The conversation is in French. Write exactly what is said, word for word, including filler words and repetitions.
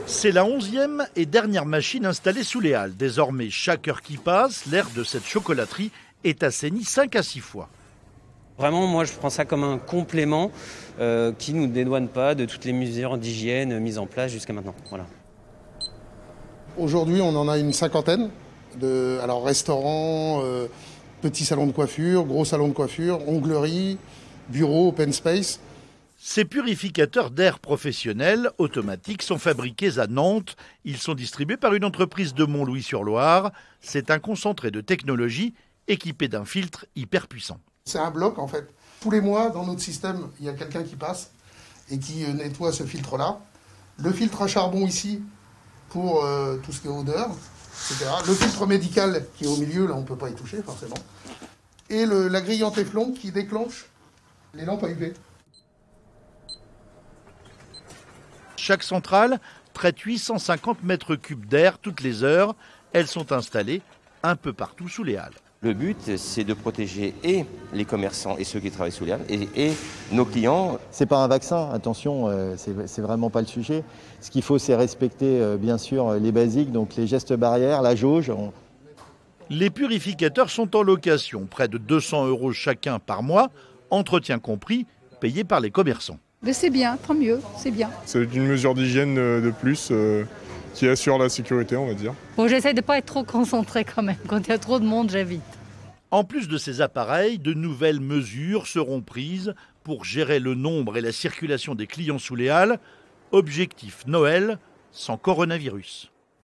C'est la onzième et dernière machine installée sous les Halles. Désormais, chaque heure qui passe, l'air de cette chocolaterie est assaini cinq à six fois. Vraiment, moi, je prends ça comme un complément euh, qui ne nous dédouane pas de toutes les mesures d'hygiène mises en place jusqu'à maintenant. Voilà. Aujourd'hui, on en a une cinquantaine. De, alors, restaurants, euh, petits salons de coiffure, gros salons de coiffure, onglerie, bureaux, open space. Ces purificateurs d'air professionnels automatiques sont fabriqués à Nantes. Ils sont distribués par une entreprise de Montlouis-sur-Loire. C'est un concentré de technologie équipé d'un filtre hyper puissant. C'est un bloc en fait. Tous les mois, dans notre système, il y a quelqu'un qui passe et qui nettoie ce filtre-là. Le filtre à charbon ici, pour euh, tout ce qui est odeur, et cetera. Le filtre médical qui est au milieu, là on ne peut pas y toucher forcément. Et le, la grille en téflon qui déclenche les lampes à U V. Chaque centrale traite huit cent cinquante mètres cubes d'air toutes les heures. Elles sont installées un peu partout sous les Halles. Le but, c'est de protéger et les commerçants et ceux qui travaillent sous les Halles et, et nos clients. C'est pas un vaccin, attention, euh, c'est, c'est vraiment pas le sujet. Ce qu'il faut, c'est respecter euh, bien sûr les basiques, donc les gestes barrières, la jauge. On... Les purificateurs sont en location, près de deux cents euros chacun par mois, entretien compris, payé par les commerçants. Mais c'est bien, tant mieux, c'est bien. C'est une mesure d'hygiène de plus euh, qui assure la sécurité, on va dire. Bon, j'essaie de ne pas être trop concentré quand même. Quand il y a trop de monde, j'évite. En plus de ces appareils, de nouvelles mesures seront prises pour gérer le nombre et la circulation des clients sous les Halles. Objectif Noël sans coronavirus.